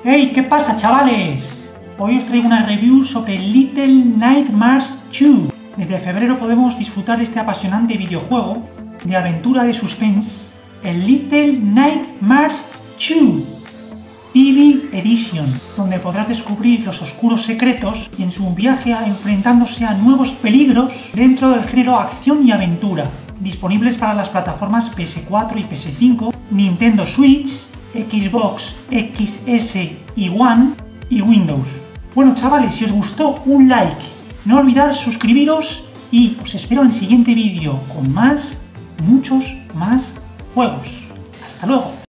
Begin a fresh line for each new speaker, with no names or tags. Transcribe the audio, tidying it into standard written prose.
¡Hey! ¿Qué pasa, chavales? Hoy os traigo una review sobre Little Nightmares 2. Desde febrero podemos disfrutar de este apasionante videojuego de aventura de suspense, el Little Nightmares 2 TV Edition, donde podrás descubrir los oscuros secretos y en su viaje enfrentándose a nuevos peligros dentro del género acción y aventura, disponibles para las plataformas PS4 y PS5, Nintendo Switch, Xbox XS y One y Windows. Bueno, chavales, si os gustó, un like, no olvidar suscribiros y os espero en el siguiente vídeo con muchos más juegos. Hasta luego.